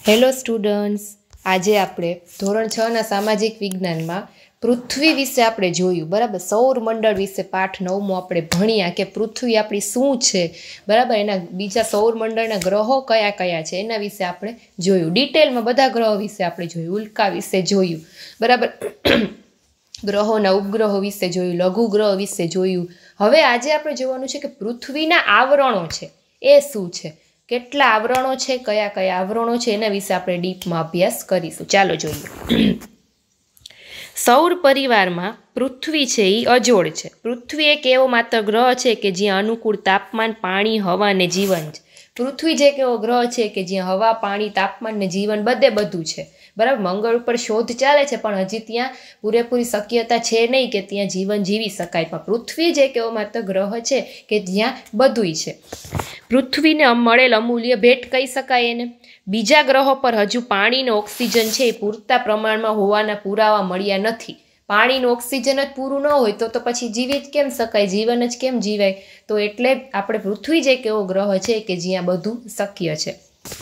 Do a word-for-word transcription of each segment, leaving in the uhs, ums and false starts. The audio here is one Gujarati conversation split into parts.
હેલો સ્ટુડન્ટ્સ, આજે આપણે ધોરણ છ ના સામાજિક વિજ્ઞાનમાં પૃથ્વી વિશે આપણે જોયું. બરાબર, સૌર મંડળ વિશે પાઠ નવમો આપણે ભણ્યા કે પૃથ્વી આપણી શું છે. બરાબર, એના બીજા સૌર મંડળના ગ્રહો કયા કયા છે એના વિશે આપણે જોયું. ડિટેલમાં બધા ગ્રહો વિશે આપણે જોયું, ઉલ્કા વિશે જોયું. બરાબર, ગ્રહોના ઉપગ્રહો વિશે જોયું, લઘુ ગ્રહ વિશે જોયું. હવે આજે આપણે જોવાનું છે કે પૃથ્વીના આવરણો છે એ શું છે, કેટલા આવરણો છે, કયા કયા આવરણો છે એના વિશે આપણે ડીપમાં અભ્યાસ કરીશું. ચાલો જોઈએ. સૌર પરિવારમાં પૃથ્વી છે એ અજોડ છે. પૃથ્વી એક એવો માત્ર ગ્રહ છે કે જ્યાં અનુકૂળ તાપમાન, પાણી, હવા અને જીવન છે. પૃથ્વી જે એક એવો ગ્રહ છે કે જ્યાં હવા, પાણી, તાપમાન ને જીવન બધે બધું છે. બરાબર, મંગળ ઉપર શોધ ચાલે છે પણ હજી ત્યાં પૂરેપૂરી શક્યતા છે નહીં કે ત્યાં જીવન જીવી શકાય. પણ પૃથ્વી જે એક એવો માત્ર ગ્રહ છે કે જ્યાં બધુંય છે. પૃથ્વીને મળેલ અમૂલ્ય ભેટ કહી શકાય એને. બીજા ગ્રહો પર હજુ પાણી અને ઓક્સિજન છે એ પૂરતા પ્રમાણમાં હોવાના પુરાવા મળ્યા નથી. પાણીનું ઓક્સિજન જ પૂરું ન હોય તો તો પછી જીવી જ કેમ શકાય, જીવન જ કેમ જીવાય. તો એટલે આપણે પૃથ્વી જ એક એવો ગ્રહ છે કે જ્યાં બધું શક્ય છે.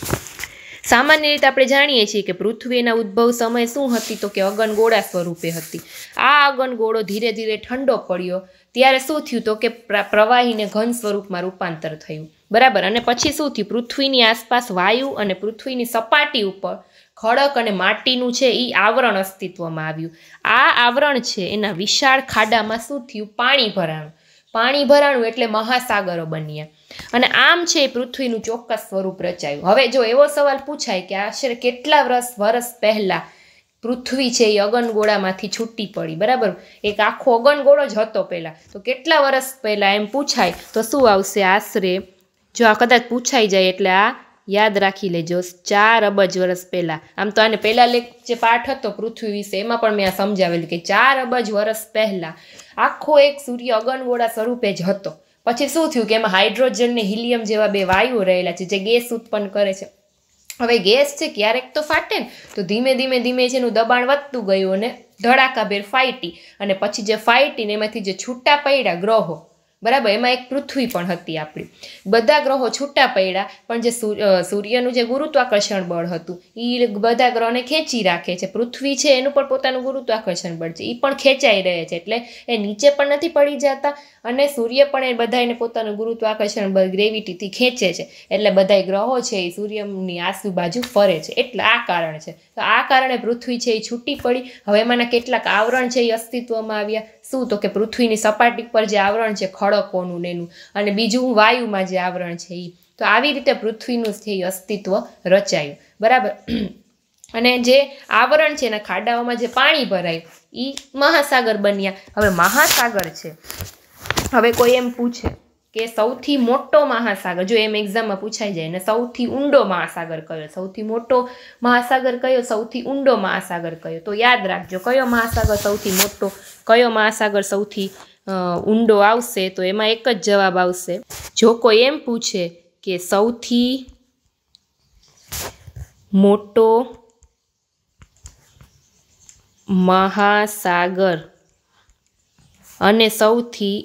સામાન્ય રીતે આપણે જાણીએ છીએ કે પૃથ્વીના ઉદ્ભવ સમય શું હતી, તો કે અગનગોળા સ્વરૂપે હતી. આ અગનગોળો ધીરે ધીરે ઠંડો પડ્યો ત્યારે શું થયું, તો કે પ્રવાહીને ઘન સ્વરૂપમાં રૂપાંતર થયું. બરાબર, અને પછી શું થયું, પૃથ્વીની આસપાસ વાયુ અને પૃથ્વીની સપાટી ઉપર ખડક અને માટીનું છે એ આવરણ અસ્તિત્વમાં આવ્યું. આ આવરણ છે એના વિશાળ ખાડામાં શું થયું, પાણી ભરાણું. પાણી ભરાણું એટલે મહાસાગરો બન્યા અને આમ છે પૃથ્વીનું ચોક્કસ સ્વરૂપ રચાયું. હવે જો એવો સવાલ પૂછાય કે આશરે કેટલા વર્ષ વર્ષ પહેલા પૃથ્વી છે એ અગનગોળામાંથી છૂટી પડી. બરાબર, એક આખો અગનગોળો જ હતો પહેલા, તો કેટલા વર્ષ પહેલા એમ પૂછાય તો શું આવશે, આશરે જો આ કદાચ પૂછાઈ જાય એટલે આ યાદ રાખી લેજો, ચાર અબજ વર્ષ પહેલા. આમ તો આને પહેલા લેખ જે પાઠ હતો પૃથ્વી વિશે એમાં પણ મેં આ સમજાવેલું કે ચાર અબજ વર્ષ પહેલા આખો એક સૂર્ય અગનગોળા સ્વરૂપે જ હતો. પછી શું થયું કે એમાં હાઇડ્રોજન ને હિલિયમ જેવા બે વાયુઓ રહેલા છે જે ગેસ ઉત્પન્ન કરે છે. હવે ગેસ છે ક્યારેક તો ફાટે ને, તો ધીમે ધીમે ધીમે છે એનું દબાણ વધતું ગયું અને ધડાકાભેર ફાટી, અને પછી જે ફાટી ને એમાંથી જે છૂટા પડ્યા ગ્રહો, બરાબર, એમાં એક પૃથ્વી પણ હતી આપણી. બધા ગ્રહો છૂટા પડ્યા પણ જે સૂર્યનું જે ગુરુત્વાકર્ષણ બળ હતું એ બધા ગ્રહોને ખેંચી રાખે છે. પૃથ્વી છે એનું પણ પોતાનું ગુરુત્વાકર્ષણ બળ છે, એ પણ ખેંચાઈ રહે છે, એટલે એ નીચે પણ નથી પડી જતા અને સૂર્ય પણ એ બધાને પોતાનું ગુરુત્વાકર્ષણ બળ ગ્રેવિટીથી ખેંચે છે. એટલે બધા ગ્રહો છે એ સૂર્યની આજુબાજુ ફરે છે. એટલે આ કારણ છે. તો આ કારણે પૃથ્વી છે એ છૂટી પડી. હવે એમાંના કેટલાક આવરણ છે એ અસ્તિત્વમાં આવ્યા. શું, તો કે પૃથ્વીની સપાટી પર જે આવરણ છે ખડકોનું ને એનું, અને બીજું વાયુમાં જે આવરણ છે એ. તો આવી રીતે પૃથ્વીનું છે એ અસ્તિત્વ રચાયું. બરાબર, અને જે આવરણ છે એના ખાડાઓમાં જે પાણી ભરાયું એ મહાસાગર બન્યા. હવે મહાસાગર છે, હવે કોઈ એમ પૂછે કે સૌથી મોટો મહાસાગર, જો એમ એક્ઝામમાં પૂછાઈ જાય ને, સૌથી ઊંડો મહાસાગર કયો, સૌથી મોટો મહાસાગર કયો, સૌથી ઊંડો મહાસાગર કયો, તો યાદ રાખજો કયો મહાસાગર સૌથી મોટો, કયો મહાસાગર સૌથી ઊંડો આવશે. તો એમાં એક જ જવાબ આવશે. જો કોઈ એમ પૂછે કે સૌથી મોટો મહાસાગર અને સૌથી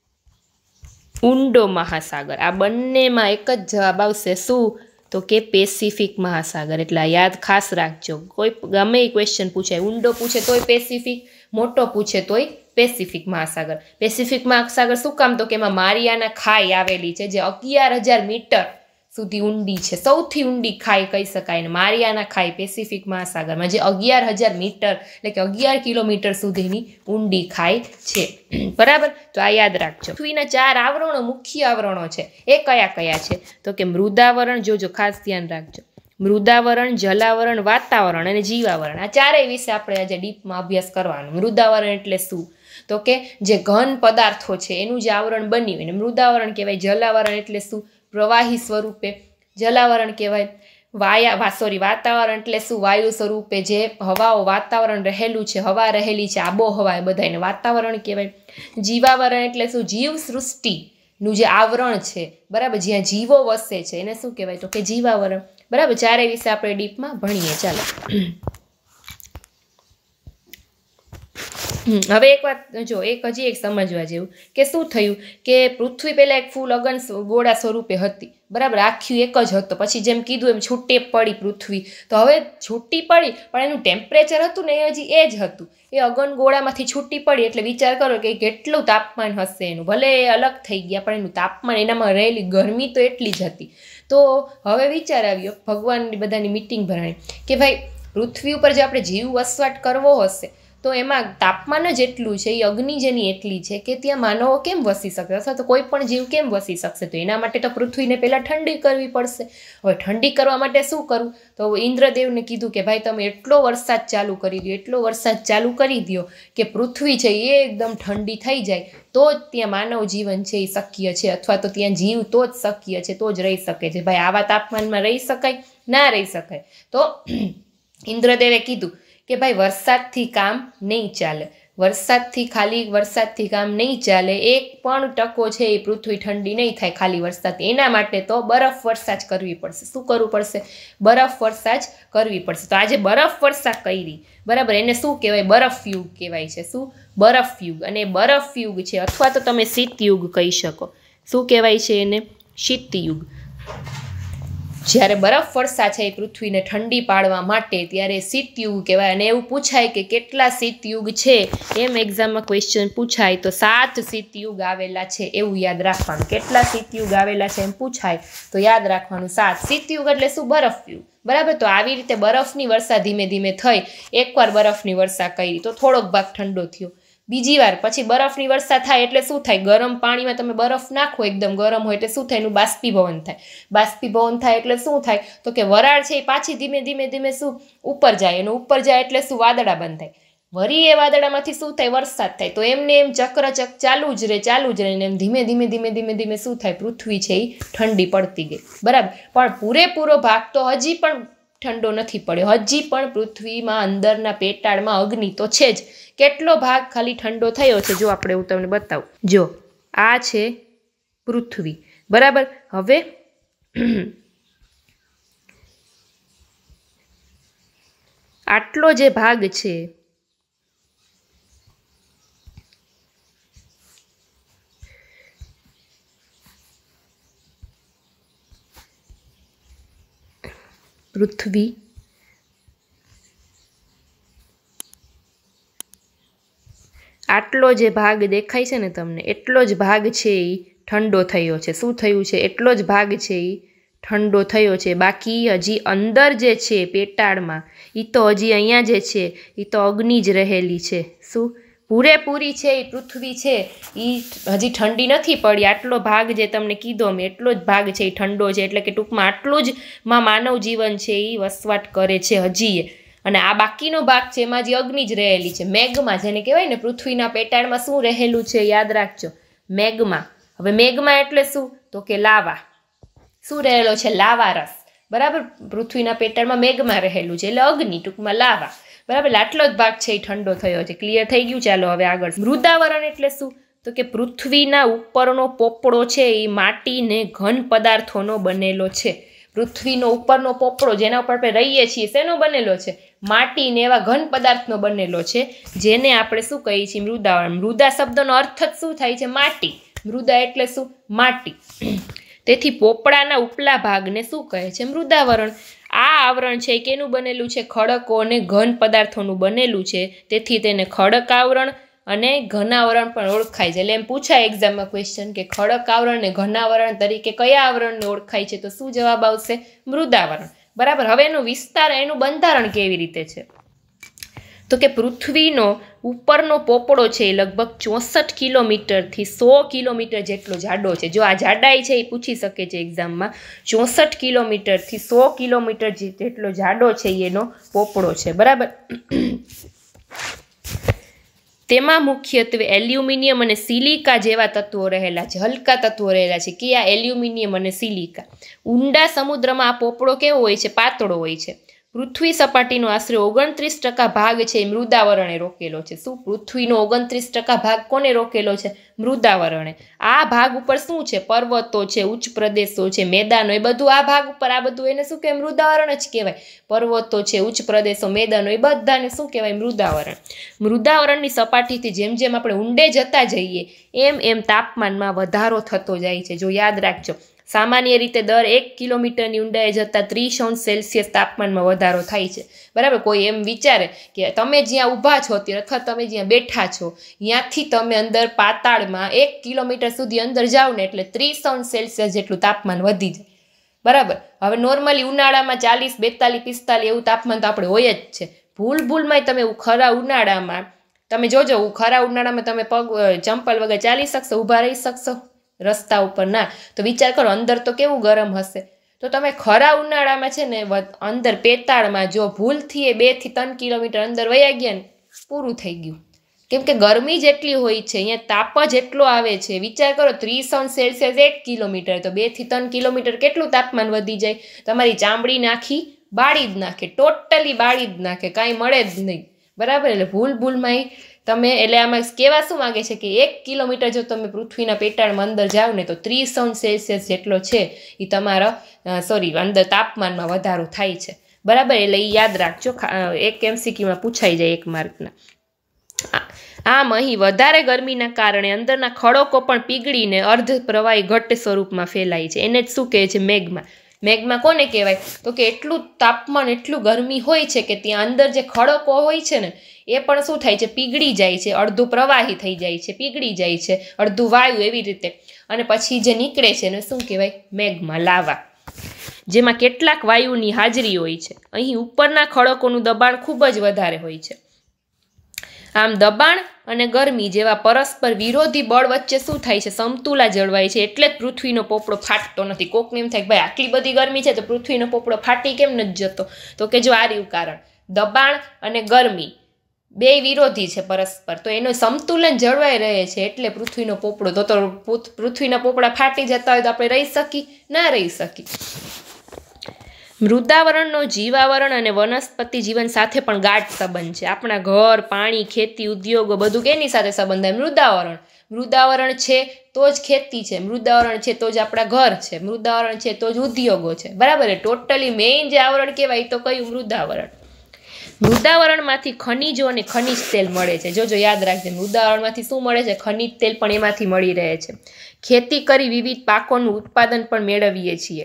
ઊંડો મહાસાગર, આ બંનેમાં એક જ જવાબ આવશે. શું, તો કે પેસિફિક મહાસાગર. એટલે આ યાદ ખાસ રાખજો. કોઈ ગમે એ ક્વેશ્ચન પૂછાય, ઊંડો પૂછે તોય પેસિફિક, મોટો પૂછે તોય પેસિફિક મહાસાગર. પેસિફિક મહાસાગર શું કામ, તો કે એમાં મારિયાના ખાઈ આવેલી છે જે અગિયાર હજાર મીટર સુધી ઊંડી છે. સૌથી ઊંડી ખાઈ કહી શકાય ને મારિયાના ખાઈ પેસિફિક મહાસાગરમાં, જે અગિયાર હજાર મીટર એટલે કે અગિયાર કિલોમીટર સુધીની ઊંડી ખાઈ છે. બરાબર, તો આ યાદ રાખજો. પૃથ્વીના ચાર આવરણો, મુખ્ય આવરણો છે એ કયા કયા છે, તો કે મૃદાવરણ, જોજો ખાસ ધ્યાન રાખજો, મૃદાવરણ, જલાવરણ, વાતાવરણ અને જીવાવરણ. આ ચારેય વિશે આપણે આજે ડીપમાં અભ્યાસ કરવાનો. મૃદાવરણ એટલે શું, તો કે જે ઘન પદાર્થો છે એનું જે આવરણ બન્યું એને મૃદાવરણ કહેવાય. જલાવરણ એટલે શું, પ્રવાહી સ્વરૂપે જલાવરણ કહેવાય. વાયા સોરી વાતાવરણ એટલે શું, વાયુ સ્વરૂપે જે હવાઓ, વાતાવરણ રહેલું છે, હવા રહેલી છે, આબોહવા, એ બધાને વાતાવરણ કહેવાય. જીવાવરણ એટલે શું, જીવ સૃષ્ટિનું જે આવરણ છે, બરાબર, જ્યાં જીવો વસે છે એને શું કહેવાય, તો કે જીવાવરણ. બરાબર, ચારે વિશે આપણે ડીપમાં ભણીએ. ચાલો. હવે એક વાત જો એક હજી એક સમજવા જેવું કે શું થયું કે પૃથ્વી પહેલાં એક ફૂલ અગન ગોળા સ્વરૂપે હતી, બરાબર, આખી એક જ હતો. પછી જેમ કીધું એમ છૂટી પડી પૃથ્વી, તો હવે છૂટી પડી પણ એનું ટેમ્પરેચર હતું ને એ હજી એ જ હતું. એ અગન ગોળામાંથી છૂટી પડી એટલે વિચાર કરો કે કેટલું તાપમાન હશે એનું. ભલે એ અલગ થઈ ગયા પણ એનું તાપમાન, એનામાં રહેલી ગરમી તો એટલી જ હતી. તો હવે વિચાર આવ્યો ભગવાનની બધાની મિટિંગ ભરાણી કે ભાઈ પૃથ્વી ઉપર જે આપણે જીવ વસવાટ કરવો હશે તો એમાં તાપમાન જ એટલું છે, એ અગ્નિ જેની એટલી છે કે ત્યાં માનવો કેમ વસી શકે અથવા તો કોઈ પણ જીવ કેમ વસી શકશે. તો એના માટે તો પૃથ્વીને પહેલાં ઠંડી કરવી પડશે. હવે ઠંડી કરવા માટે શું કરવું? તો ઇન્દ્રદેવને કીધું કે ભાઈ તમે એટલો વરસાદ ચાલુ કરી દો, એટલો વરસાદ ચાલુ કરી દો કે પૃથ્વી છે એ એકદમ ઠંડી થઈ જાય, તો જ ત્યાં માનવ જીવન છે એ શક્ય છે, અથવા તો ત્યાં જીવ તો જ શક્ય છે, તો જ રહી શકે છે. ભાઈ આવા તાપમાનમાં રહી શકાય? ના રહી શકાય. તો ઇન્દ્રદેવે કીધું કે ભાઈ વરસાદથી કામ નહીં ચાલે, વરસાદથી ખાલી વરસાદથી કામ નહીં ચાલે, એક પણ ટકો છે એ પૃથ્વી ઠંડી નહીં થાય ખાલી વરસાદ. એના માટે તો બરફ વર્ષા જ કરવી પડશે. શું કરવું પડશે? બરફ વર્ષા જ કરવી પડશે. તો આજે બરફ વર્ષા કરી, બરાબર, એને શું કહેવાય? બરફ યુગ કહેવાય છે. શું? બરફ યુગ. અને બરફ યુગ છે અથવા તો તમે શીત યુગ કહી શકો. શું કહેવાય છે એને? શીત યુગ. જ્યારે બરફ વર્ષા છે એ પૃથ્વીને ઠંડી પાડવા માટે ત્યારે શીત યુગ કહેવાય. અને એવું પૂછાય કે કેટલા શીત યુગ છે, એમ એક્ઝામમાં ક્વેશ્ચન પૂછાય તો સાત શીત યુગ આવેલા છે એવું યાદ રાખવાનું. કેટલા શીત યુગ આવેલા છે એમ પૂછાય તો યાદ રાખવાનું સાત. શીત યુગ એટલે શું? બરફ યુગ, બરાબર. તો આવી રીતે બરફની વર્ષા ધીમે ધીમે થઈ. એકવાર બરફની વર્ષા કરી તો થોડોક ભાગ ઠંડો થયો, બીજી વાર પછી બરફની વર્ષા થાય એટલે શું થાય? ગરમ પાણીમાં તમે બરફ નાખો, એકદમ ગરમ હોય એટલે શું થાય? એનું બાષ્પીભવન થાય. બાષ્પીભવન થાય એટલે શું થાય? તો કે વરાળ છે એ પાછી ધીમે ધીમે ધીમે શું ઉપર જાય, એનું ઉપર જાય એટલે શું? વાદળા બંધાય. વળી એ વાદળામાંથી શું થાય? વરસાદ થાય. તો એમને એમ ચક્રચક ચાલુ જ રહે ચાલુ જ રહે ને એમ ધીમે ધીમે ધીમે ધીમે ધીમે શું થાય? પૃથ્વી છે એ ઠંડી પડતી ગઈ, બરાબર. પણ પૂરેપૂરો ભાગ તો હજી પણ ઠંડો નથી પડ્યો. હજી પણ પૃથ્વીમાં અંદરના પેટાળમાં અગ્નિ તો છે જ. કેટલો ભાગ ખાલી ઠંડો થયો છે જો આપણે હું તમને બતાવું. જો આ છે પૃથ્વી, બરાબર. હવે આટલો જે ભાગ છે પૃથ્વી આટલો જે ભાગ દેખાય છે ને તમને, એટલો જ ભાગ છે એ ઠંડો થયો છે. શું થયું છે? એટલો જ ભાગ છે એ ઠંડો થયો છે. બાકી હજી અંદર જે છે પેટાળમાં એ તો હજી અહીંયા જે છે એ તો અગ્નિ જ રહેલી છે. શું? પૂરેપૂરી છે એ પૃથ્વી છે એ હજી ઠંડી નથી પડી. આટલો ભાગ જે તમને કીધો મેં એટલો જ ભાગ છે એ ઠંડો છે. એટલે કે ટૂંકમાં આટલું જ માં માનવ જીવન છે એ વસવાટ કરે છે હજી. અને આ બાકીનો ભાગ છે એમાં જે અગ્નિ જ રહેલી છે. મેઘમાં, જેને કહેવાય ને પૃથ્વીના પેટાળમાં શું રહેલું છે યાદ રાખજો, મેઘમાં. હવે મેઘમાં એટલે શું? તો કે લાવા. શું રહેલો છે? લાવા રસ, બરાબર. પૃથ્વીના પેટાળમાં મેઘમાં રહેલું છે એટલે અગ્નિ, ટૂંકમાં લાવા, બરાબર. આટલો જ ભાગ છે એ ઠંડો થયો છે. ક્લિયર થઈ ગયું? ચાલો હવે આગળ. મૃદાવરણ એટલે શું? તો કે પૃથ્વીના ઉપરનો પોપડો છે એ માટીને ઘન પદાર્થોનો બનેલો છે. પૃથ્વીનો ઉપરનો પોપડો જેના ઉપર આપણે રહીએ છીએ શેનો બનેલો છે? માટીને એવા ઘન પદાર્થનો બનેલો છે જેને આપણે શું કહીએ છીએ? મૃદાવરણ. મૃદા શબ્દનો અર્થ જ શું થાય છે? માટી. મૃદા એટલે શું? માટી. તેથી પોપડાના ઉપલા ભાગને શું કહે છે? મૃદાવરણ. આ આવરણ છે કેનું બનેલું છે? ખડકો અને ઘન પદાર્થોનું બનેલું છે. તેથી તેને ખડક આવરણ અને ઘનાવરણ પણ ઓળખાય છે. એટલે એમ પૂછાય એક્ઝામમાં ક્વેશ્ચન કે ખડક આવરણ અને ઘનાવરણ તરીકે કયા આવરણને ઓળખાય છે? તો શું જવાબ આવશે? મૃદાવરણ, બરાબર. હવે એનું વિસ્તાર, એનું બંધારણ કેવી રીતે છે? તો કે પૃથ્વીનો ઉપરનો પોપડો છે એ લગભગ ચોસઠ કિલોમીટરથી સો કિલોમીટર જેટલો જાડો છે. જો આ જાડાઈ છે એ પૂછી શકે છે એક્ઝામમાં. ચોસઠ કિલોમીટરથી સો કિલોમીટર જેટલો જાડો છે એનો પોપડો છે, બરાબર. તેમાં મુખ્યત્વે એલ્યુમિનિયમ અને સિલિકા જેવા તત્વો રહેલા છે, હલકા તત્વો રહેલા છે. કયા? એલ્યુમિનિયમ અને સિલિકા. ઊંડા સમુદ્રમાં આ પોપડો કેવો હોય છે? પાતળો હોય છે. પૃથ્વી સપાટીનો આશરે ઓગણત્રીસ ટકા ભાગ છે એ મૃદાવરણે રોકેલો છે. શું? પૃથ્વીનો ઓગણત્રીસ ટકા ભાગ કોને રોકેલો છે? મૃદાવરણે. આ ભાગ ઉપર શું છે? પર્વતો છે, ઉચ્ચ પ્રદેશો છે, મેદાનો, એ બધું આ ભાગ ઉપર, આ બધું એને શું કહેવાય? મૃદાવરણ જ કહેવાય. પર્વતો છે, ઉચ્ચ પ્રદેશો, મેદાનો, એ બધાને શું કહેવાય? મૃદાવરણ. મૃદાવરણની સપાટીથી જેમ જેમ આપણે ઊંડે જતા જઈએ એમ એમ તાપમાનમાં વધારો થતો જાય છે. જો યાદ રાખજો, સામાન્ય રીતે દર એક કિલોમીટરની ઊંડાઈએ જતાં ત્રીસ અંશ સેલ્સિયસ તાપમાનમાં વધારો થાય છે. બરાબર? કોઈ એમ વિચારે કે તમે જ્યાં ઊભા છો અત્યારે અથવા તમે જ્યાં બેઠા છો ત્યાંથી તમે અંદર પાતાળમાં એક કિલોમીટર સુધી અંદર જાઓ ને એટલે ત્રીસ અંશ સેલ્સિયસ જેટલું તાપમાન વધી જાય. બરાબર? હવે નોર્મલી ઉનાળામાં ચાલીસ બેતાલીસ પિસ્તાલીસ એવું તાપમાન તો આપણે હોય જ છે. ભૂલ ભૂલમાંય તમે ખરા ઉનાળામાં તમે જોજો, ખરા ઉનાળામાં તમે પગ ચંપલ વગર ચાલી શકશો? ઊભા રહી શકશો રસ્તા ઉપર? ના. તો વિચાર કરો અંદર તો કેવું ગરમ હશે. તો તમે ખરા ઉનાળામાં છે ને અંદર પેતાળમાં જો ભૂલથી એ બે થી ત્રણ કિલોમીટર અંદર વયા ગયા ને પૂરું થઈ ગયું. કેમ કે ગરમી જેટલી હોય છે, અહીંયા તાપ જ એટલો આવે છે. વિચાર કરો, ત્રીસ અંશ સેલ્સિયસ એક કિલોમીટર, તો બે થી ત્રણ કિલોમીટર કેટલું તાપમાન વધી જાય? તમારી ચામડી નાખી બાળી જ નાખે, ટોટલી બાળી જ નાખે, કાંઈ મળે જ નહીં. બરાબર? એટલે ભૂલ ભૂલમાં તમે, એટલે આમાં કહેવા શું માગે છે કે એક કિલોમીટર જો તમે પૃથ્વીના પેટાળમાં અંદર જાઓ ને તો ત્રીસ અંશ સેલ્સિયસ જેટલો છે એ તમારા સોરી અંદર તાપમાનમાં વધારો થાય છે. બરાબર? એટલે એ યાદ રાખજો, એક એમસીક્યુમાં પૂછાઈ જાય એક માર્કના. આમ અહીં વધારે ગરમીના કારણે અંદરના ખડકો પણ પીગળીને અર્ધ પ્રવાહી ઘટ્ટ સ્વરૂપમાં ફેલાય છે. એને જ શું કહે છે? મેગ્મા. મેગ્મા કોને કહેવાય? તો કે એટલું તાપમાન, એટલું ગરમી હોય છે કે ત્યાં અંદર જે ખડકો હોય છે ને એ પણ શું થાય છે? પીગળી જાય છે, અડધું પ્રવાહી થઈ જાય છે, પીગળી જાય છે, અડધું વાયુ, એવી રીતે. અને પછી જે નીકળે છે એને શું કહેવાય? મેગ્મા, લાવા, જેમાં કેટલાક વાયુની હાજરી હોય છે. અહીં ઉપરના ખડકોનું દબાણ ખૂબ જ વધારે હોય છે. આમ દબાણ અને ગરમી જેવા પરસ્પર વિરોધી બળ વચ્ચે શું થાય છે? સમતુલા જળવાય છે. એટલે જ પૃથ્વીનો પોપડો ફાટતો નથી. કોકને એમ થાય કે ભાઈ આટલી બધી ગરમી છે તો પૃથ્વીનો પોપડો ફાટી કેમ નથી જતો? તો કે જો આ રહ્યું કારણ, દબાણ અને ગરમી બે વિરોધી છે પરસ્પર, તો એનું સંતુલન જળવાઈ રહે છે એટલે પૃથ્વીનો પોપડો. તો તો પૃથ્વીના પોપડા ફાટી જતા હોય તો આપણે રહી શકી? ના રહી શકી. મૃદાવરણનો જીવાવરણ અને વનસ્પતિ જીવન સાથે પણ ગાઢ સંબંધ છે. આપણા ઘર, પાણી, ખેતી, ઉદ્યોગો બધું કેની સાથે સંબંધાય? મૃદાવરણ. મૃદાવરણ છે તો જ ખેતી છે, મૃદાવરણ છે તો જ આપણા ઘર છે, મૃદાવરણ છે તો જ ઉદ્યોગો છે. બરાબર? ટોટલી મેઇન જે આવરણ કહેવાય તો કયું? મૃદાવરણ. મૃદાવરણમાંથી ખનિજો અને ખનિજ તેલ મળે છે. જોજો યાદ રાખજે, મૃદાવરણમાંથી શું મળે છે? ખનિજ તેલ પણ એમાંથી મળી રહે છે. ખેતી કરી વિવિધ પાકોનું ઉત્પાદન પણ મેળવીએ છીએ.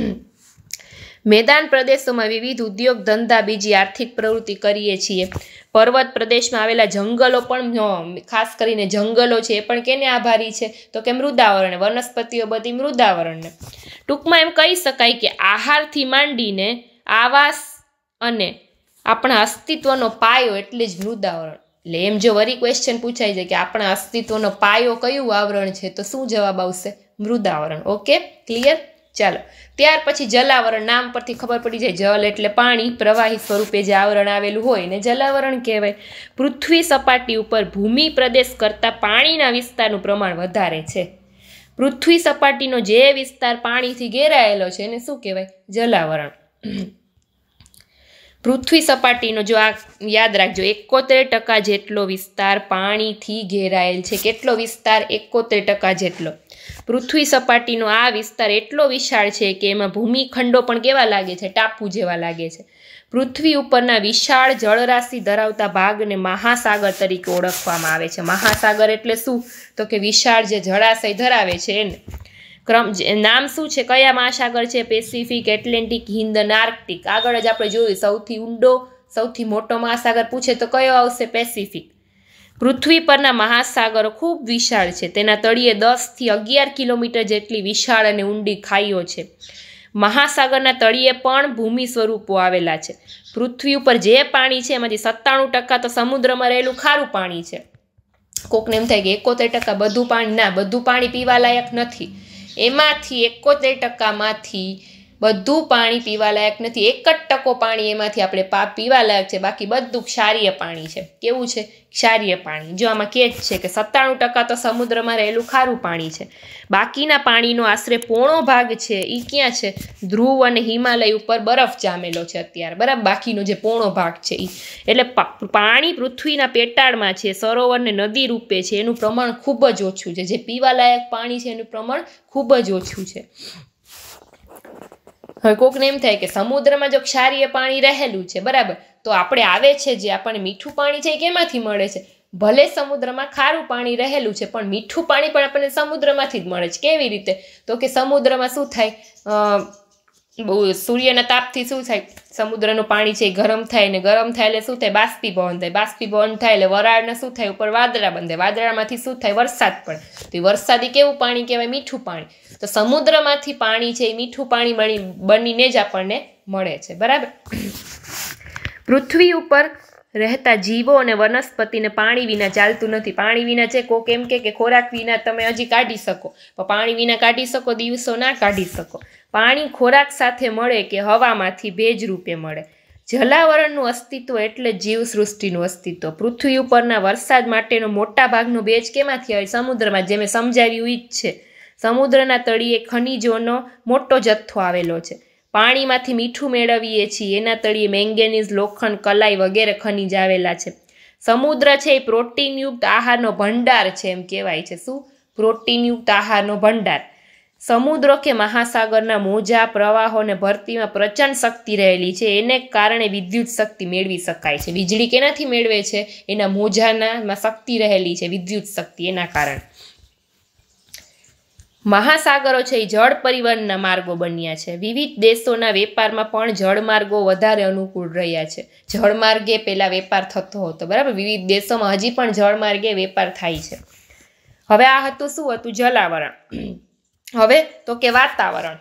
મેદાન પ્રદેશોમાં વિવિધ ઉદ્યોગ ધંધા, બીજી આર્થિક પ્રવૃત્તિ કરીએ છીએ. પર્વત પ્રદેશમાં આવેલા જંગલો પણ, ખાસ કરીને જંગલો છે એ પણ કેને આભારી છે? તો કે મૃદાવરણને. વનસ્પતિઓ બધી મૃદાવરણને. ટૂંકમાં એમ કહી શકાય કે આહારથી માંડીને આવાસ અને આપણા અસ્તિત્વનો પાયો એટલે જ મૃદાવરણ. એટલે એમ જો વરી ક્વેશ્ચન પૂછાઈ જાય કે આપણા અસ્તિત્વનો પાયો કયું આવરણ છે તો શું જવાબ આવશે? મૃદાવરણ. Okay, clear? ચાલો, ત્યાર પછી જલાવરણ. નામ પરથી ખબર પડી જાય, જલ એટલે પાણી, પ્રવાહી સ્વરૂપે જે આવરણ આવેલું હોય એને જલાવરણ કહેવાય. પૃથ્વી સપાટી ઉપર ભૂમિ પ્રદેશ કરતાં પાણીના વિસ્તારનું પ્રમાણ વધારે છે. પૃથ્વી સપાટીનો જે વિસ્તાર પાણીથી ઘેરાયેલો છે એને શું કહેવાય? જલાવરણ. પૃથ્વી સપાટીનો, જો આ યાદ રાખજો, એકોતેર ટકા જેટલો વિસ્તાર પાણીથી ઘેરાયેલ છે. કેટલો વિસ્તાર? એકોતેર ટકા જેટલો. પૃથ્વી સપાટીનો આ વિસ્તાર એટલો વિશાળ છે કે એમાં ભૂમિખંડો પણ કેવા લાગે છે? ટાપુ જેવા લાગે છે. પૃથ્વી ઉપરના વિશાળ જળરાશિ ધરાવતા ભાગને મહાસાગર તરીકે ઓળખવામાં આવે છે. મહાસાગર એટલે શું? તો કે વિશાળ જે જળાશય ધરાવે છે એને. ક્રમ નામ શું છે? કયા મહાસાગર છે? પેસિફિક, એટલાન્ટિક, હિન્દ અને આર્કટિક. આગળ જ આપણે જોયું, સૌથી ઊંડો, સૌથી મોટો મહાસાગર પૂછે તો કયો આવશે? પેસિફિક. પૃથ્વી પરના મહાસાગરો ખૂબ વિશાળ છે. તેના તળિયે દસથી અગિયાર કિલોમીટર જેટલી વિશાળ અને ઊંડી ખાઈઓ છે. મહાસાગરના તળિયે પણ ભૂમિ સ્વરૂપો આવેલા છે. પૃથ્વી ઉપર જે પાણી છે એમાંથી સત્તાણું ટકા તો સમુદ્રમાં રહેલું ખારું પાણી છે. કોકને એમ થાય કે એકોતેર ટકા બધું પાણી. ના, બધું પાણી પીવા લાયક નથી. એમાંથી એકોતેર ટકામાંથી બધું પાણી પીવાલાયક નથી. એક જ ટકો પાણી એમાંથી આપણે પા પીવાલાયક છે, બાકી બધું ક્ષારીય પાણી છે. કેવું છે? ક્ષારીય પાણી. જો આમાં કે જ છે કે સત્તાણું ટકા તો સમુદ્રમાં રહેલું ખારું પાણી છે. બાકીના પાણીનો આશરે પોણો ભાગ છે એ ક્યાં છે? ધ્રુવ અને હિમાલય ઉપર બરફ જામેલો છે અત્યારે, બરાબર. બાકીનો જે પોણો ભાગ છે એ એટલે પાણી પૃથ્વીના પેટાળમાં છે, સરોવર ને નદી રૂપે છે, એનું પ્રમાણ ખૂબ જ ઓછું છે. જે પીવાલાયક પાણી છે એનું પ્રમાણ ખૂબ જ ઓછું છે. હવે કોકને એમ થાય કે સમુદ્રમાં જો ક્ષારીય પાણી રહેલું છે, બરાબર, તો આપણે આવે છે જે આપણને મીઠું પાણી છે એ કેમાંથી મળે છે? ભલે સમુદ્રમાં ખારું પાણી રહેલું છે પણ મીઠું પાણી પણ આપણને સમુદ્રમાંથી જ મળે છે. કેવી રીતે? તો કે સમુદ્રમાં શું થાય, બહુ સૂર્યના તાપથી શું થાય, સમુદ્રનું પાણી છે એ ગરમ થાય, ને ગરમ થાય એટલે શું થાય? બાષ્પીભવન થાય. બાષ્પીભવન થાય એટલે વરાળને શું થાય? ઉપર વાદળા બંધાય. વાદળામાંથી શું થાય? વરસાદ પડે. તો એ વરસાદી કેવું પાણી કહેવાય? મીઠું પાણી. તો સમુદ્રમાંથી પાણી છે એ મીઠું પાણી બની બનીને જ આપણને મળે છે, બરાબર. પૃથ્વી ઉપર રહેતા જીવો અને વનસ્પતિને પાણી વિના ચાલતું નથી. પાણી વિના છે કોક એમ કે ખોરાક વિના તમે હજી કાઢી શકો, પણ પાણી વિના કાઢી શકો? દિવસો ના કાઢી શકો. પાણી ખોરાક સાથે મળે કે હવામાંથી ભેજ રૂપે મળે. જલાવરણનું અસ્તિત્વ એટલે જીવસૃષ્ટિનું અસ્તિત્વ. પૃથ્વી ઉપરના વરસાદ માટેનો મોટા ભાગનો ભેજ કેમાંથી આવે? સમુદ્રમાં. જે મેં સમજાવ્યું ઈ જ છે. સમુદ્રના તળિયે ખનિજોનો મોટો જથ્થો આવેલો છે. પાણીમાંથી મીઠું મેળવીએ છીએ, એના તળિયે મેંગેનીઝ, લોખંડ, કલાઈ વગેરે ખનિજ આવેલા છે. સમુદ્ર છે એ પ્રોટીનયુક્ત આહારનો ભંડાર છે એમ કહેવાય છે. શું? પ્રોટીનયુક્ત આહારનો ભંડાર. સમુદ્ર કે મહાસાગરના મોજા, પ્રવાહો અને ભરતીમાં પ્રચંડ શક્તિ રહેલી છે. એને કારણે વિદ્યુત શક્તિ મેળવી શકાય છે. વીજળી કેનાથી મેળવે છે? એના મોજાનામાં શક્તિ રહેલી છે, વિદ્યુત શક્તિ, એના કારણે. મહાસાગરો છે એ જળ પરિવહનના માર્ગો બન્યા છે. વિવિધ દેશોના વેપારમાં પણ જળમાર્ગો વધારે અનુકૂળ રહ્યા છે. જળમાર્ગે પહેલા વેપાર થતો હતો, બરાબર. વિવિધ દેશોમાં હજી પણ જળમાર્ગે વેપાર થાય છે. હવે આ હતું શું હતું? જલાવરણ. હવે તો કે વાતાવરણ.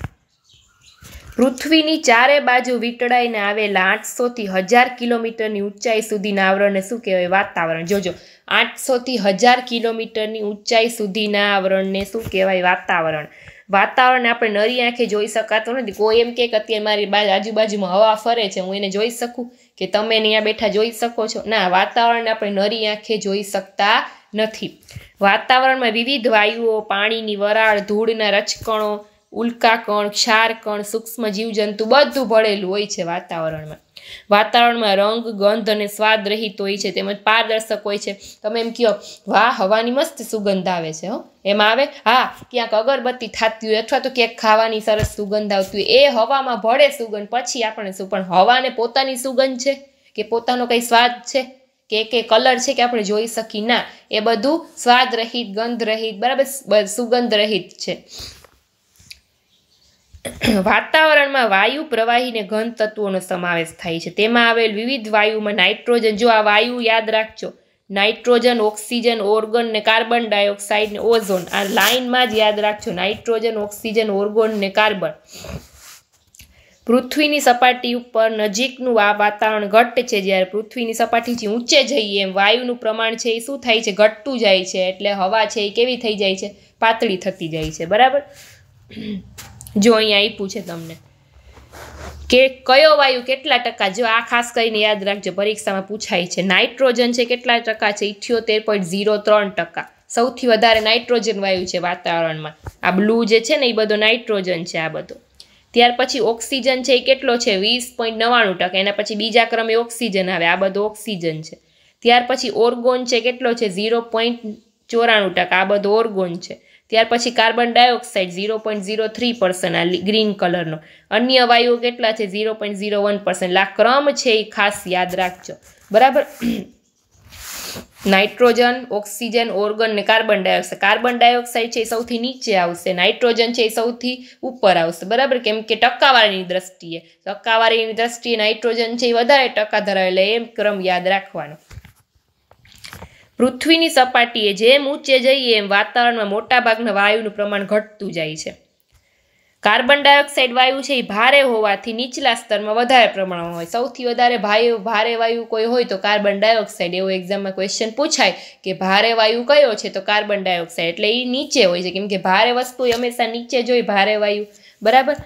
પૃથ્વીની ચારે બાજુ વીંટળાઈને આવેલા આઠસો થી હજાર કિલોમીટરની ઊંચાઈ સુધીના આવરણને શું કહેવાય? વાતાવરણ. જોજો, આઠસો થી હજાર કિલોમીટરની ઊંચાઈ સુધીના આવરણને શું કહેવાય? વાતાવરણ. વાતાવરણને આપણે નરી આંખે જોઈ શકાતું નથી. કોઈ એમ કે અત્યારે મારી આજુબાજુમાં હવા ફરે છે, હું એને જોઈ શકું? કે તમે અહીંયા બેઠા જોઈ શકો છો? ના, વાતાવરણને આપણે નરી આંખે જોઈ શકતા નથી. વાતાવરણમાં વિવિધ વાયુઓ, પાણીની વરાળ, ધૂળના રચકણો, ઉલ્કાકણ, ક્ષારકણ, સૂક્ષ્મ જીવજંતુ બધું ભળેલું હોય છે વાતાવરણમાં. વાતાવરણમાં રંગ, ગંધ અને સ્વાદ રહિત હોય છે, તેમજ પારદર્શક હોય છે. તમે એમ કહો, વાહ, હવાની મસ્ત સુગંધ આવે છે, હો, એમાં આવે? હા, ક્યાંક અગરબત્તી થતી હોય અથવા તો ક્યાંક ખાવાની સરસ સુગંધ આવતી હોય, એ હવામાં ભળે સુગંધ. પછી આપણે શું? પણ હવાને પોતાની સુગંધ છે કે પોતાનો કંઈ સ્વાદ છે કે કે કલર છે કે આપણે જોઈ શકી? ના, એ બધું સ્વાદ રહિત, ગંધ રહિત, બરાબર, સુગંધ રહિત છે. વાતાવરણમાં વાયુ, પ્રવાહી ને ઘન તત્વોનો સમાવેશ થાય છે. તેમાં આવેલ વિવિધ વાયુમાં નાઇટ્રોજન, જો આ વાયુ યાદ રાખજો, નાઇટ્રોજન, ઓક્સિજન, ઓર્ગન ને કાર્બન ડાયોક્સાઇડ ને ઓઝોન. આ લાઇનમાં જ યાદ રાખજો, નાઇટ્રોજન, ઓક્સિજન, ઓર્ગન ને કાર્બન. પૃથ્વીની સપાટી ઉપર નજીકનું આ વાતાવરણ ઘટ્ટ છે. જ્યારે પૃથ્વીની સપાટીથી ઊંચે જઈએ એમ વાયુનું પ્રમાણ છે એ શું થાય છે? ઘટતું જાય છે. એટલે હવા છે એ કેવી થઈ જાય છે? પાતળી થતી જાય છે, બરાબર. જો અહીંયા આપ્યું છે તમને કે કયો વાયુ કેટલા ટકા, જો આ ખાસ કરીને યાદ રાખજો, પરીક્ષામાં પૂછાય છે. નાઇટ્રોજન છે કેટલા ટકા છે? ઇઠ્યોતેર પોઈન્ટ ઝીરો ત્રણ ટકા. સૌથી વધારે નાઇટ્રોજન વાયુ છે વાતાવરણમાં. આ બ્લુ જે છે ને એ બધો નાઇટ્રોજન છે, આ બધો. ત્યાર પછી ઓક્સિજન છે એ કેટલો છે? વીસ પોઈન્ટ નવ્વાણું ટકા. એના પછી બીજા ક્રમે ઓક્સિજન આવે, આ બધો ઓક્સિજન છે. ત્યાર પછી ઓર્ગોન છે કેટલો છે? ઝીરો પોઈન્ટ ચોરાણું ટકા, આ બધો ઓર્ગોન છે. ત્યાર પછી carbon dioxide zero point zero three percent, આ ગ્રીન કલરનો. અન્ય વાયુઓ કેટલા છે? Zero point zero one percent. આ ક્રમ છે એ ખાસ યાદ રાખજો, બરાબર. નાઇટ્રોજન, ઓક્સિજન, ઓર્ગન ને કાર્બન ડાયોક્સાઇડ. કાર્બન ડાયોક્સાઇડ છે એ સૌથી નીચે આવશે, નાઇટ્રોજન છે એ સૌથી ઉપર આવશે, બરાબર. કેમ કે ટકાવારીની દ્રષ્ટિએ ટકાવારીની દ્રષ્ટિએ નાઇટ્રોજન છે એ વધારે ટકા ધરાવે, એમ ક્રમ યાદ રાખવાનો. પૃથ્વીની સપાટીએ જેમ ઊંચે જઈએ એમ વાતાવરણમાં મોટાભાગના વાયુનું પ્રમાણ ઘટતું જાય છે. કાર્બન ડાયોક્સાઇડ વાયુ છે એ ભારે હોવાથી નીચલા સ્તરમાં વધારે પ્રમાણમાં હોય. સૌથી વધારે ભારે ભારે વાયુ કોઈ હોય તો કાર્બન ડાયોક્સાઇડ. એવો એક્ઝામમાં ક્વેશ્ચન પૂછાય કે ભારે વાયુ કયો છે? તો કાર્બન ડાયોક્સાઇડ. એટલે એ નીચે હોય છે, કેમ કે ભારે વસ્તુ હંમેશા નીચે જ હોય, ભારે વાયુ, બરાબર.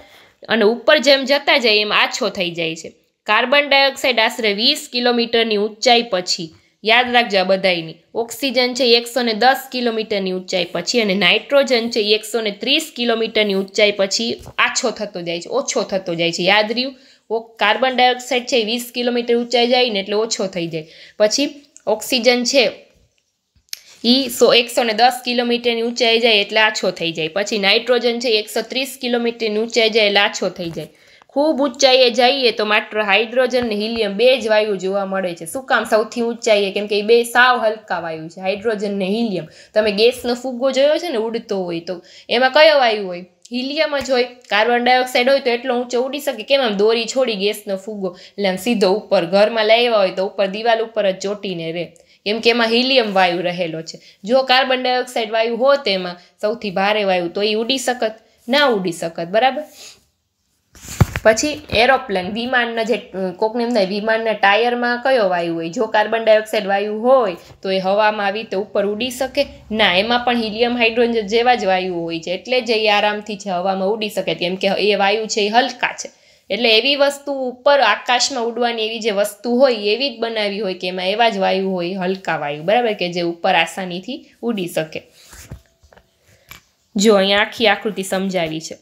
અને ઉપર જેમ જતા જાય એમ આછો થઈ જાય છે. કાર્બન ડાયોક્સાઇડ આશરે વીસ કિલોમીટરની ઊંચાઈ પછી, યાદ રાખજો આ બધાયની, ઓક્સિજન છે એકસો ને દસ કિલોમીટરની ઊંચાઈ પછી અને નાઇટ્રોજન છે એકસો ને ત્રીસ કિલોમીટરની ઊંચાઈ પછી આછો થતો જાય છે, ઓછો થતો જાય છે. યાદ રહ્યું, કાર્બન ડાયોક્સાઇડ છે વીસ કિલોમીટર ઊંચાઈ જાય ને એટલે ઓછો થઈ જાય. પછી ઓક્સિજન છે એ સો એકસો ને દસ કિલોમીટરની ઊંચાઈ જાય એટલે આછો થઈ જાય. પછી નાઇટ્રોજન છે એકસો ત્રીસ કિલોમીટરની ઊંચાઈ જાય એટલે આછો થઈ જાય. ખૂબ ઊંચાઈએ જઈએ તો માત્ર હાઇડ્રોજન ને હિલિયમ બે જ વાયુ જોવા મળે છે. શું કામ સૌથી ઊંચાઈએ? કેમ કે એ બે સાવ હલકા વાયુ છે, હાઇડ્રોજન ને હિલિયમ. તમે ગેસનો ફુગ્ગો જોયો છે ને ઉડતો હોય તો એમાં કયો વાયુ હોય? હિલિયમ જ હોય. કાર્બન ડાયોક્સાઇડ હોય તો એટલો ઊંચો ઉડી શકે કેમ? આમ દોરી છોડી ગેસનો ફુગ્ગો એટલે આમ સીધો ઉપર, ઘરમાં લાવ્યા હોય તો ઉપર દિવાલ ઉપર જ ચોટીને રહે, કેમ કે એમાં હિલિયમ વાયુ રહેલો છે. જો કાર્બન ડાયોક્સાઇડ વાયુ હોત એમાં સૌથી ભારે વાયુ તો એ ઉડી શકત? ના ઉડી શકત. બરાબર. પછી એરોપ્લેન, વિમાનના જે કોકને એમ થાય વિમાનના ટાયરમાં કયો વાયુ હોય? જો કાર્બન ડાયોક્સાઇડ વાયુ હોય તો એ હવામાં આવી તો ઉપર ઉડી શકે? ના, એમાં પણ હિલિયમ હાઇડ્રોજન જેવા જ વાયુ હોય છે, એટલે જ એ આરામથી છે હવામાં ઉડી શકે, કેમ કે એ વાયુ છે એ હલકા છે. એટલે એવી વસ્તુ ઉપર આકાશમાં ઉડવાની એવી જે વસ્તુ હોય એવી જ બનાવી હોય કે એમાં એવા જ વાયુ હોય, હલકા વાયુ, બરાબર, કે જે ઉપર આસાનીથી ઉડી શકે. જો અહીંયા આખી આકૃતિ સમજાવી છે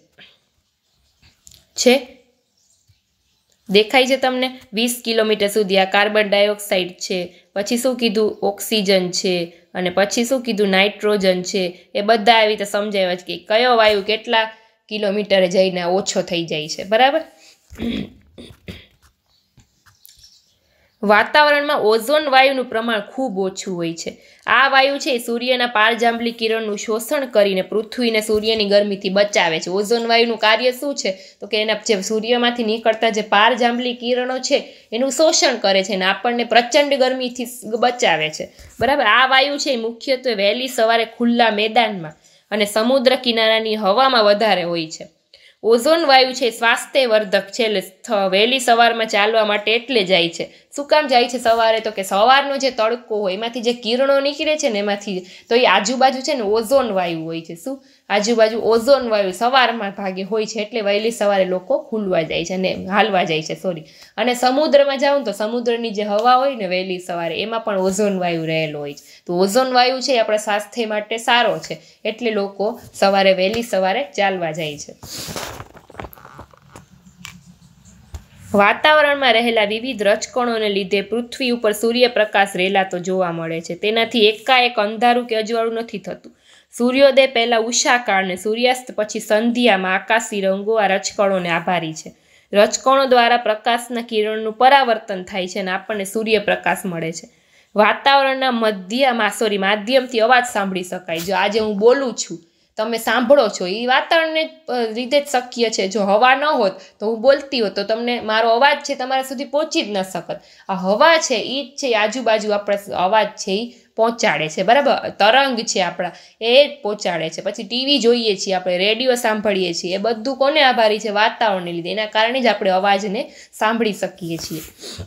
છે દેખાય છે તમને? વીસ કિલોમીટર સુધી આ કાર્બન ડાયોક્સાઇડ છે, પછી શું કીધું? ઓક્સિજન છે, અને પછી શું કીધું? નાઇટ્રોજન છે. એ બધા આવી રીતે સમજાવ્યા છે કે કયો વાયુ કેટલા કિલોમીટરે જઈને ઓછો થઈ જાય છે. બરાબર. વાતાવરણમાં ઓઝોન વાયુનું પ્રમાણ ખૂબ ઓછું હોય છે. આ વાયુ છે સૂર્યના પારજાંબલી કિરણનું શોષણ કરીને પૃથ્વીને સૂર્યની ગરમીથી બચાવે છે. ઓઝોન વાયુનું કાર્ય શું છે? તો કે એના જે સૂર્યમાંથી નીકળતા જે પારજાંબલી કિરણો છે એનું શોષણ કરે છે અને આપણને પ્રચંડ ગરમીથી બચાવે છે. બરાબર. આ વાયુ છે મુખ્યત્વે વહેલી સવારે ખુલ્લા મેદાનમાં અને સમુદ્ર કિનારાની હવામાં વધારે હોય છે. ઓઝોન વાયુ છે સ્વાસ્થ્યવર્ધક છે, એટલે વહેલી સવારમાં ચાલવા માટે એટલે જાય છે. શું કામ જાય છે સવારે? તો કે સવારનો જે તડકો હોય એમાંથી જે કિરણો નીકળે છે ને એમાંથી તો એ આજુબાજુ છે ને ઓઝોન વાયુ હોય છે. શું? આજુબાજુ ઓઝોન વાયુ સવારમાં ભાગે હોય છે, એટલે વહેલી સવારે લોકો ખુલવા જાય છે ને હાલવા જાય છે સોરી અને સમુદ્રમાં જાઉં તો સમુદ્રની જે હવા હોય ને વહેલી સવારે એમાં પણ ઓઝોન વાયુ રહેલો હોય છે. તો ઓઝોન વાયુ છે આપણા સ્વાસ્થ્ય માટે સારો છે, એટલે લોકો સવારે વહેલી સવારે ચાલવા જાય છે. વાતાવરણમાં રહેલા વિવિધ રજકણોને લીધે પૃથ્વી ઉપર સૂર્યપ્રકાશ રેલાતો જોવા મળે છે. તેનાથી એકાએક અંધારું કે અજવાળું નથી થતું. સૂર્યોદય પહેલાં ઉષાકાળ ને સૂર્યાસ્ત પછી સંધ્યામાં આકાશી રંગો આ રજકણોને આભારી છે. રજકણો દ્વારા પ્રકાશના કિરણનું પરાવર્તન થાય છે અને આપણને સૂર્યપ્રકાશ મળે છે. વાતાવરણના મધ્યમાં સોરી માધ્યમથી અવાજ સાંભળી શકાય. જો આજે હું બોલું છું તમે સાંભળો છો એ વાતાવરણને લીધે જ શક્ય છે. જો હવા ન હોત તો હું બોલતી હોત તો તમને મારો અવાજ છે તમારા સુધી પહોંચી જ ન શકત. આ હવા છે એ જ છે આજુબાજુ આપણે અવાજ છે એ પહોંચાડે છે. બરાબર. તરંગ છે આપણા એ જ પહોંચાડે છે. પછી ટીવી જોઈએ છીએ આપણે, રેડિયો સાંભળીએ છીએ, એ બધું કોને આભારી છે? વાતાવરણને લીધે. એના કારણે જ આપણે અવાજને સાંભળી શકીએ છીએ.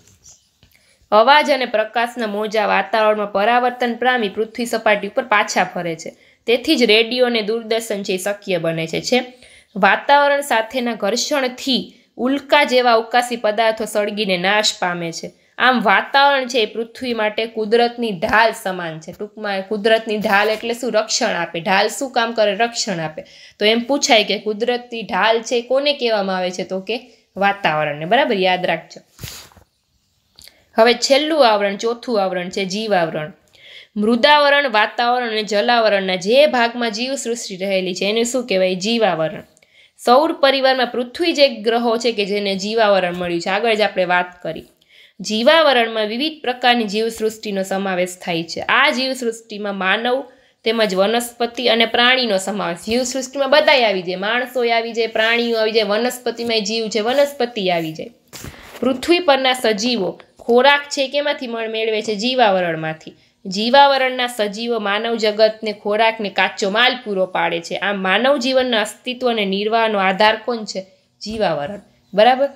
અવાજ અને પ્રકાશના મોજા વાતાવરણમાં પરાવર્તન પામી પૃથ્વી સપાટી ઉપર પાછા ફરે છે. તેથી જ રેડિયો અને દૂરદર્શન છે એ શક્ય બને છે. છે વાતાવરણ સાથેના ઘર્ષણથી ઉલ્કા જેવા અવકાશી પદાર્થો સળગીને નાશ પામે છે. આમ વાતાવરણ છે એ પૃથ્વી માટે કુદરતની ઢાલ સમાન છે. ટૂંકમાં કુદરતની ઢાલ એટલે શું? રક્ષણ આપે. ઢાલ શું કામ કરે? રક્ષણ આપે. તો એમ પૂછાય કે કુદરતની ઢાલ છે કોને કહેવામાં આવે છે? તો કે વાતાવરણને. બરાબર, યાદ રાખજો. હવે છેલ્લું આવરણ, ચોથું આવરણ છે જીવાવરણ. મૃદાવરણ, વાતાવરણ અને જલાવરણના જે ભાગમાં જીવસૃષ્ટિ રહેલી છે એને શું કહેવાય? જીવાવરણ. સૌર પરિવારમાં પૃથ્વી જ એક ગ્રહો છે કે જેને જીવાવરણ મળ્યું છે. આગળ જ આપણે વાત કરી. જીવાવરણમાં વિવિધ પ્રકારની જીવસૃષ્ટિનો સમાવેશ થાય છે. આ જીવસૃષ્ટિમાં માનવ તેમજ વનસ્પતિ અને પ્રાણીનો સમાવેશ. જીવસૃષ્ટિમાં બધાય આવી જાય, માણસો આવી જાય, પ્રાણીઓ આવી જાય, વનસ્પતિમાં જીવ છે વનસ્પતિ આવી જાય. પૃથ્વી પરના સજીવો ખોરાક છે કેમાંથી મેળવે છે? જીવાવરણમાંથી. જીવાવરણના સજીવો માનવ જગતને ખોરાકને કાચો માલ પૂરો પાડે છે. આમ માનવ જીવનના અસ્તિત્વ અને નિર્વાહનો આધાર કોણ છે? જીવાવરણ. બરાબર.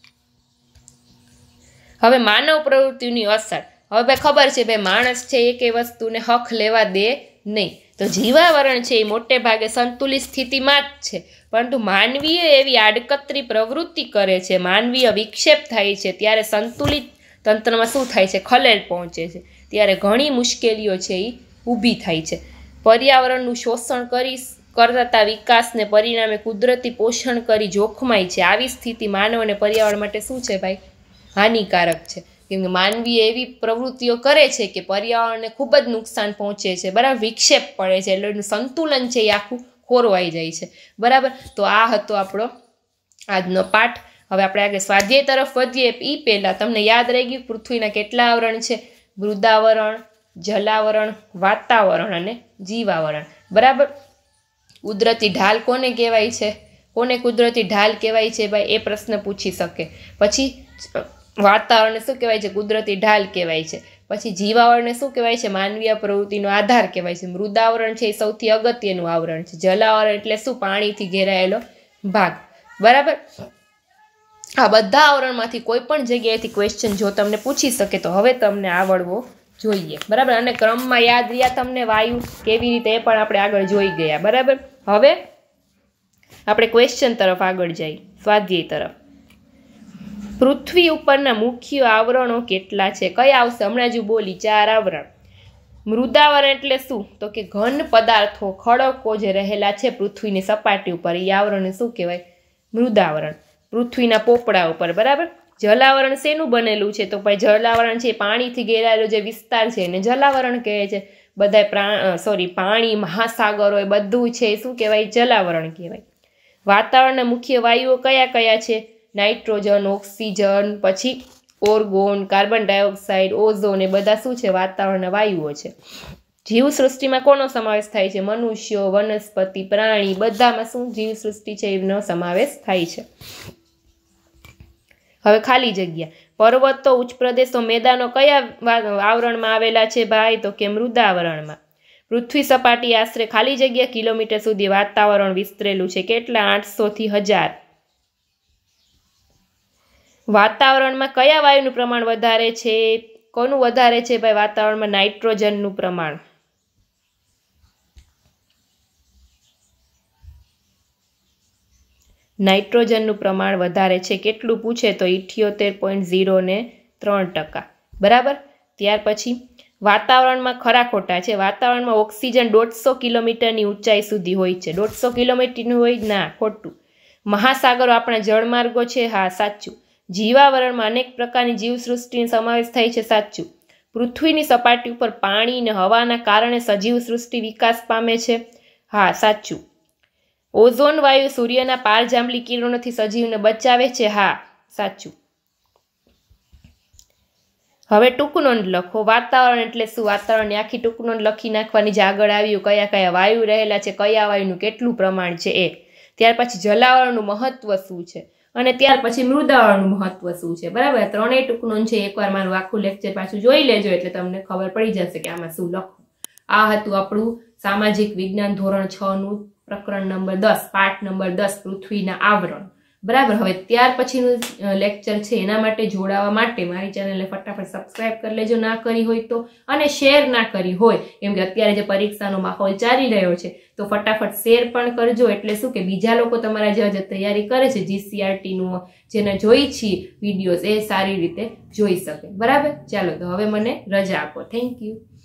હવે માનવ પ્રવૃત્તિની અસર. હવે ભાઈ ખબર છે ભાઈ માણસ છે એક એ વસ્તુને હક લેવા દે નહીં. તો જીવાવરણ છે એ મોટે ભાગે સંતુલિત સ્થિતિમાં જ છે. પરંતુ માનવીય એવી આડકતરી પ્રવૃત્તિ કરે છે, માનવીય વિક્ષેપ થાય છે, ત્યારે સંતુલિત તંત્રમાં શું થાય છે? ખલેલ પહોંચે છે, ત્યારે ઘણી મુશ્કેલીઓ છે એ ઊભી થાય છે. પર્યાવરણનું શોષણ કરી કરતા વિકાસને પરિણામે કુદરતી પોષણ કરી જોખમાય છે. આવી સ્થિતિ માનવ અને પર્યાવરણ માટે શું છે ભાઈ? હાનિકારક છે. કેમ કે માનવીય એવી પ્રવૃત્તિઓ કરે છે કે પર્યાવરણને ખૂબ જ નુકસાન પહોંચે છે, બરાબર, વિક્ષેપ પડે છે, એટલે એનું સંતુલન છે એ આખું ખોરવાઈ જાય છે, બરાબર. તો આ હતો આપણો આજનો પાઠ. હવે આપણે આગળ સ્વાધ્યાય તરફ વધીએ એ પહેલાં તમને યાદ રહી ગયું પૃથ્વીના કેટલા આવરણ છે? મૃદાવરણ, જલાવરણ, વાતાવરણ અને જીવાવરણ, બરાબર. કુદરતી ઢાલ કોને કહેવાય છે? કોને કુદરતી ઢાલ કહેવાય છે ભાઈ? એ પ્રશ્ન પૂછી શકે. પછી વાતાવરણને શું કહેવાય છે? કુદરતી ઢાલ કહેવાય છે. પછી જીવાવરણને શું કહેવાય છે? માનવીય પ્રવૃત્તિનો આધાર કહેવાય છે. મૃદાવરણ છે એ સૌથી અગત્યનું આવરણ છે. જલાવરણ એટલે શું? પાણીથી ઘેરાયેલો ભાગ, બરાબર. આ બધા આવરણમાંથી કોઈ પણ જગ્યાએથી ક્વેશ્ચન જો તમને પૂછી શકે તો હવે તમને આવડવો જોઈએ, બરાબર. અને ક્રમમાં યાદ રહ્યા તમને વાયુ કેવી રીતે, એ પણ આપણે આગળ જોઈ ગયા, બરાબર. હવે આપણે ક્વેશ્ચન તરફ આગળ જઈએ, સ્વાધ્યાય તરફ. પૃથ્વી ઉપરના મુખ્ય આવરણો કેટલા છે? કયા આવશે? હમણાં જ બોલી ચાર આવરણ. મૃદાવરણ એટલે શું? તો કે ઘન પદાર્થો, ખડકો જે રહેલા છે પૃથ્વીની સપાટી ઉપર, એ આવરણને શું કહેવાય? મૃદાવરણ. પૃથ્વીના પોપડા ઉપર, બરાબર. જલાવરણ શેનું બનેલું છે? તો ભાઈ જલાવરણ છે પાણીથી ઘેરાયેલો જે વિસ્તાર છે એને જલાવરણ કહે છે. બધા પ્રા સોરી પાણી, મહાસાગરો એ બધું છે એ શું કહેવાય? જલાવરણ કહેવાય. વાતાવરણના મુખ્ય વાયુઓ કયા કયા છે? નાઇટ્રોજન, ઓક્સિજન, પછી ઓર્ગોન, કાર્બન ડાયોક્સાઇડ, ઓઝોન, એ બધા શું છે? વાતાવરણના વાયુઓ છે. જીવસૃષ્ટિમાં કોનો સમાવેશ થાય છે? મનુષ્યો, વનસ્પતિ, પ્રાણી, બધામાં શું જીવસૃષ્ટિ છે એનો સમાવેશ થાય છે. હવે ખાલી જગ્યા. પર્વતો, ઉચ્ચ પ્રદેશો, મેદાનો કયા આવરણમાં આવેલા છે ભાઈ? તો કે મૃદાવરણમાં. પૃથ્વી સપાટી આશરે ખાલી જગ્યા કિલોમીટર સુધી વાતાવરણ વિસ્તરેલું છે. કેટલા? આઠસો થી હજાર. વાતાવરણમાં કયા વાયુનું પ્રમાણ વધારે છે? કોનું વધારે છે ભાઈ વાતાવરણમાં? નાઇટ્રોજનનું પ્રમાણ. નાઇટ્રોજનનું પ્રમાણ વધારે છે. કેટલું પૂછે તો ઇઠ્યોતેર પોઈન્ટ ઝીરો ને ત્રણ ટકા, બરાબર. ત્યાર પછી વાતાવરણમાં ખરા ખોટા છે. વાતાવરણમાં ઓક્સિજન દોઢસો કિલોમીટરની ઊંચાઈ સુધી હોય છે. દોઢસો કિલોમીટરનું હોય? ના, ખોટું. મહાસાગરો આપણા જળમાર્ગો છે? હા, સાચું. જીવાવરણમાં અનેક પ્રકારની જીવસૃષ્ટિનો સમાવેશ થાય છે? સાચું. પૃથ્વીની સપાટી ઉપર પાણી અને હવાના કારણે સજીવ સૃષ્ટિ વિકાસ પામે છે? હા, સાચું. ઓઝોન વાયુ સૂર્યના પારજાંબલી કિરણોથી સજીવને બચાવે છે? હા, સાચું. હવે ટૂંકનોંધ લખો. વાતાવરણ એટલે શું? વાતાવરણની આખી ટૂંકનોંધ લખી નાખવાની, જે આગળ આવ્યું કયા કયા વાયુ રહેલા છે, કયા વાયુનું કેટલું પ્રમાણ છે એ. ત્યાર પછી જલાવરણનું મહત્વ શું છે, અને ત્યાર પછી મૃદાવરણનું મહત્વ શું છે, બરાબર. ત્રણેય ટૂંકનોંધ છે એકવાર મારું આખું લેક્ચર પાછું જોઈ લેજો એટલે તમને ખબર પડી જશે કે આમાં શું લખવું. આ હતું આપણું સામાજિક વિજ્ઞાન ધોરણ છ નું પ્રકરણ નંબર દસ, પાઠ નંબર દસ, પૃથ્વીના આવરણ, બરાબર. હવે ત્યાર પછીનું લેક્ચર છે એના માટે જોડાવા માટે મારી ચેનલને ફટાફટ સબસ્ક્રાઇબ કરી લેજો ના કરી હોય તો, અને શેર ના કરી હોય કેમ કે અત્યારે જે પરીક્ષાનો માહોલ ચાલી રહ્યો છે તો ફટાફટ શેર પણ કરજો. એટલે શું કે બીજા લોકો તમારા જે જે તૈયારી કરે છે જીસીઆરટી નું, જેને જોઈ છે વિડીયોઝ, એ સારી રીતે જોઈ શકે, બરાબર. ચાલો તો હવે મને રજા આપો. Thank you.